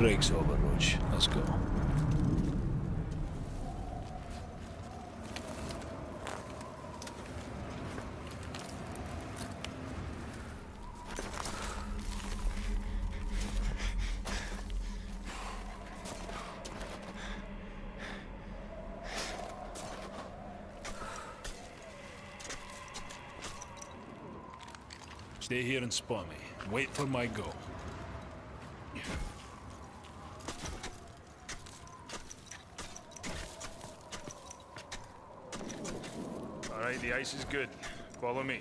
Break's over, Roach. Let's go. Stay here and spawn me. Wait for my go. All right, the ice is good. Follow me.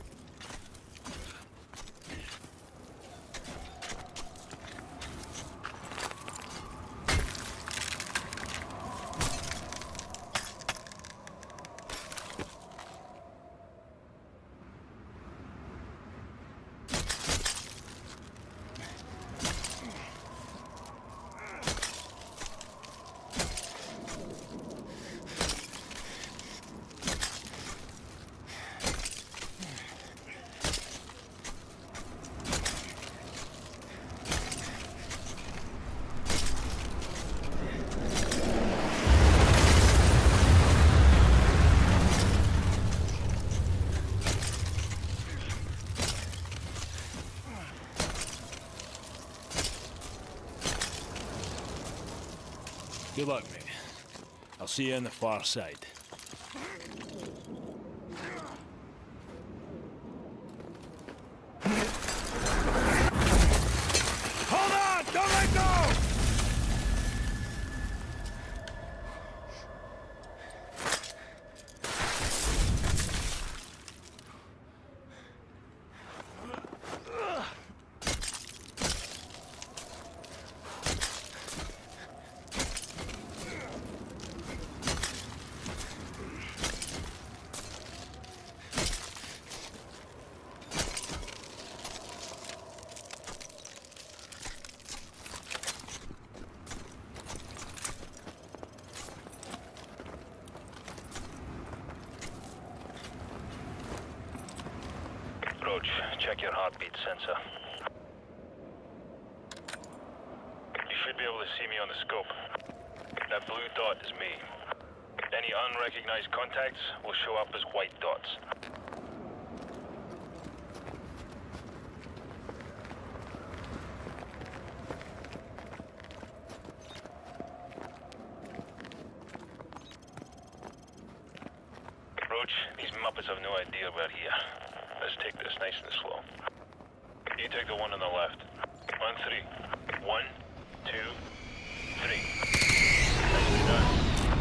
Good luck, mate. I'll see you on the far side. Hold on! Don't let go! Roach, check your heartbeat sensor. You should be able to see me on the scope. That blue dot is me. Any unrecognized contacts will show up as white dots. Roach, these Muppets have no idea we're here. Let's take this nice and slow. You take the one on the left. On three. 1, 2, 3. Nicely done.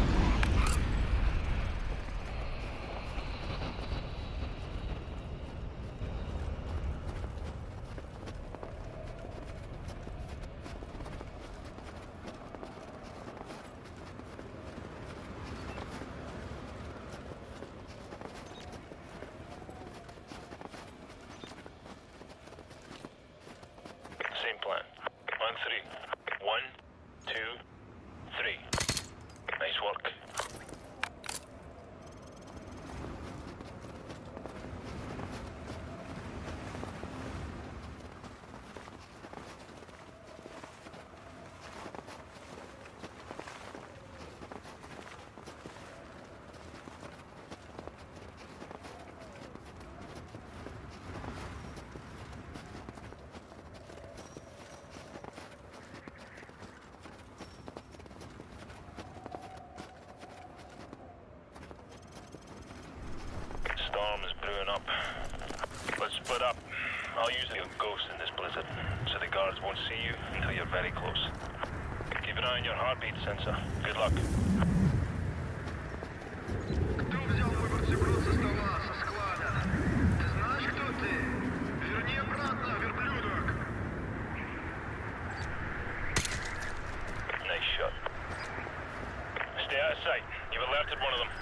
Same plan. On three. 1, 2, 3. Nice work. Storm is brewing up. Let's split up. I'll use a ghost in this blizzard, so the guards won't see you until you're very close. Keep an eye on your heartbeat sensor. Good luck. Кто взял мой бутерброд со стола, со склада? Ты знаешь, кто ты? Верни обратно, верблюдок! Nice shot. Stay out of sight. You've alerted one of them.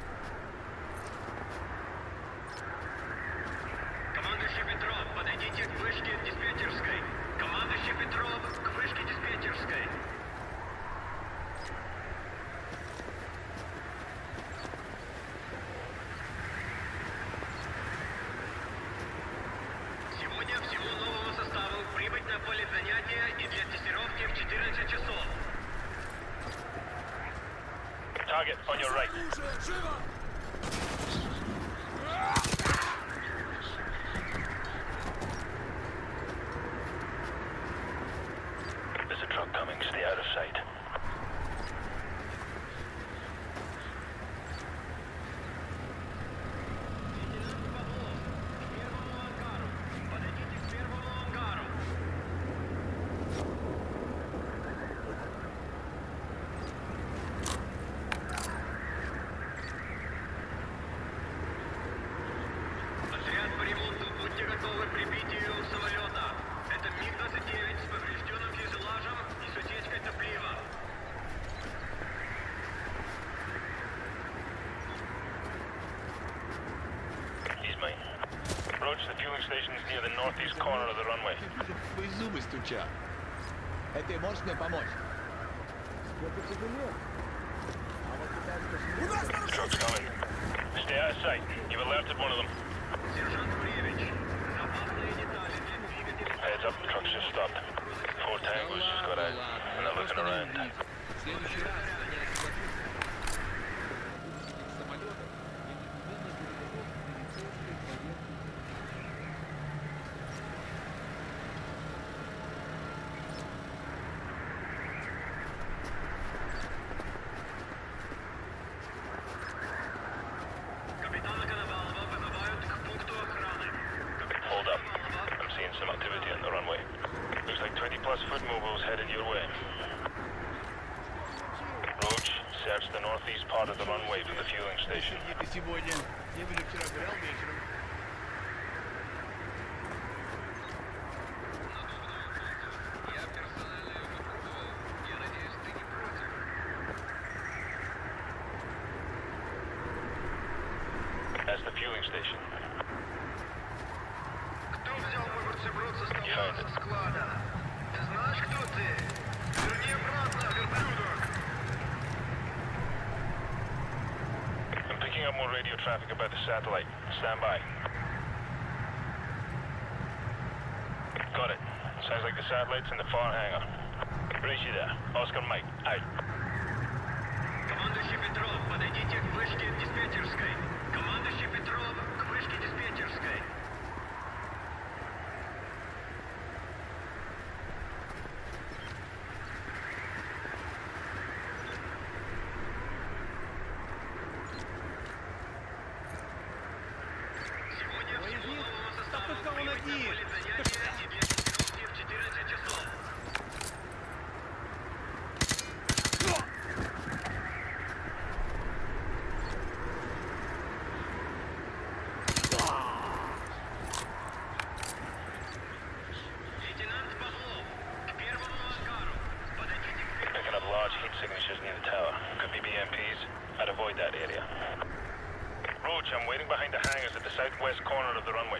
Командующий Петров, подойдите к вышке диспетчерской. Командующий Петров, к вышке диспетчерской. There's a truck coming. Stay out of sight. Отряд по ремонту, будьте готовы к прибитию самолета. Это МиГ-29 с поврежденным фюзеляжем и с утечкой топлива. He's mine. Approach the fueling stations near the northeast corner of the runway. Твои зубы стучат. Ты можешь мне помочь? Truck's coming. Stay out of sight. You've alerted one of them. Сержант Куревич, запасные детали для двигателя. Heads up, the truck's just stopped. 4 Tangos just got out, and they're looking around. В следующий раз я соглашусь с самолетом, я непременно передаю медицинской проверке. Капитана Коновалова вызывают к пункту охраны. Hold up. I'm seeing some activity on the runway. Looks like 20 plus foot mobiles headed your way. Roach, search the northeast part of the runway for the fueling station. Ты сегодня, я были вчера гулял вечером. Я персонально его попробовал. Я надеюсь, ты не против. That's the fueling station. Кто взял мой бутерброд со стола Я со склада? Ты знаешь, кто ты? Верни обратно, верблюдок! I'm picking up more radio traffic about the satellite. Stand by. Got it. Sounds like the satellite's in the far hangar. Rishi there. Oscar Mike, out. Командующий Петров, подойдите к вышке диспетчерской. Командующий Петров, к вышке диспетчерской. Сегодня всему новому составу прибыть на поле занятия и для тренировки в 14 часов. Лейтенант Павлов, к первому ангару. Подойдите к первому. Picking up large heat signatures near the tower. Could be BMPs. I'd avoid that area. Roach, I'm waiting behind the hangars at the southwest corner of the runway.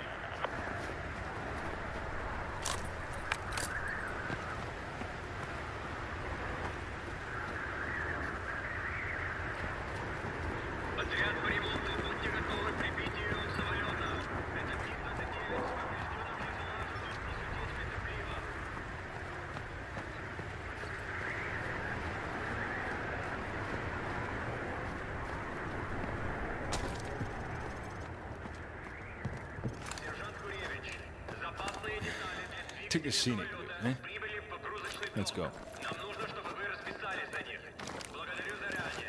Отряд по ремонту, будьте готовы к прибитию самолета. Это МиГ-29 с поврежденным фюзеляжем и с утечкой топлива. Сержант Куревич, запасные детали для двигателя Took a scenic самолета route, eh? прибыли в погрузочный Let's док. go. Нам нужно, чтобы вы расписались за них. Благодарю заранее.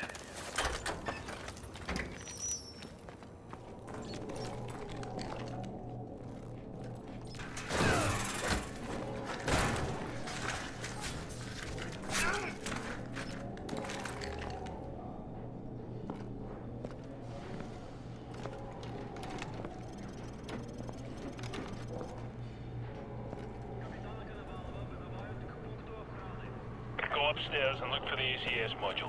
Go upstairs and look for the ACS module.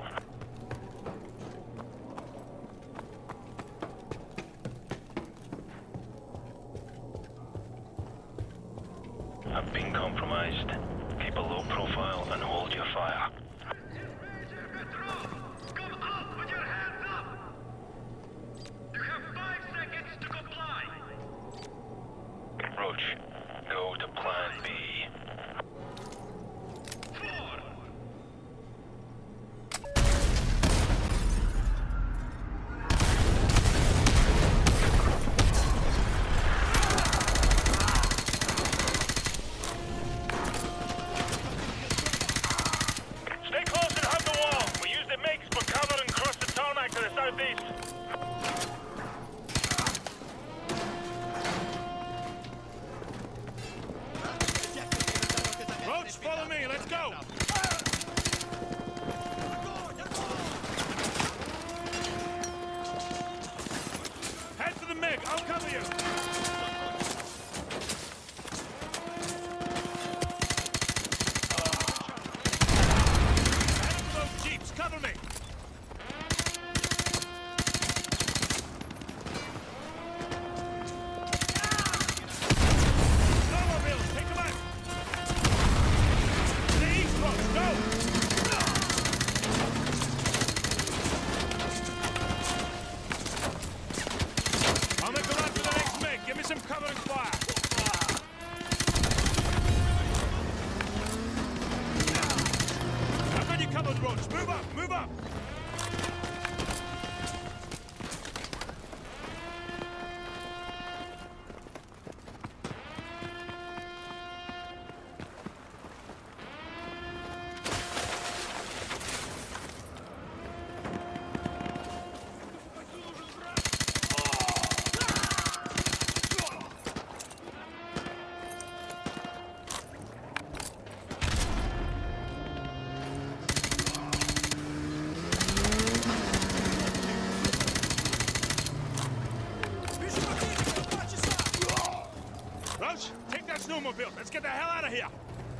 I've been compromised. Keep a low profile and hold your fire. Dispatcher Petrov, come up with your hands up! You have 5 seconds to comply. Roach, go to plan B. 4. that snowmobile! Let's get the hell out of here!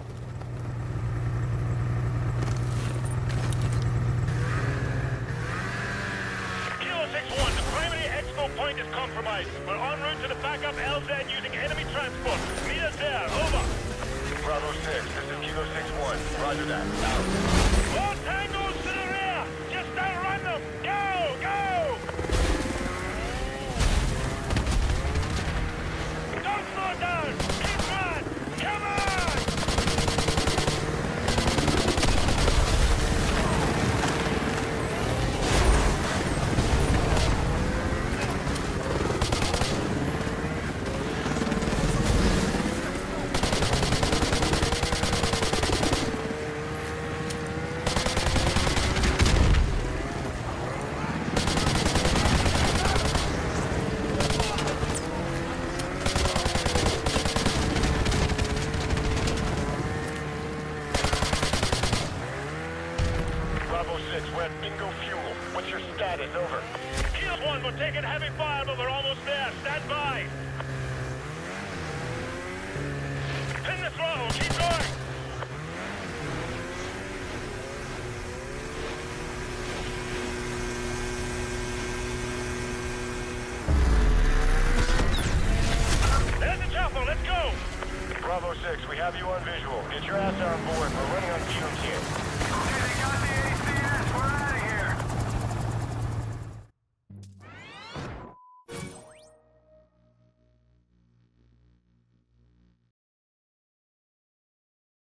Kilo 6-1, the primary expo point is compromised. We're en route to the backup LZ using enemy transport. Meet us there, over. Bravo 6, this is Kilo 6-1. Roger that, out. More tangos to the rear! Just outrun them! Go, go! Don't slow down! Keep on! Come on! Bravo 6, we're at Bingo Fuel. What's your status? Over. Kilo 1, we're taking heavy fire, but we're almost there. Stand by. Pin the throttle. Keep going. There's the chopper. Let's go. Bravo 6, we have you on visual. Get your ass on board. We're running on fumes here.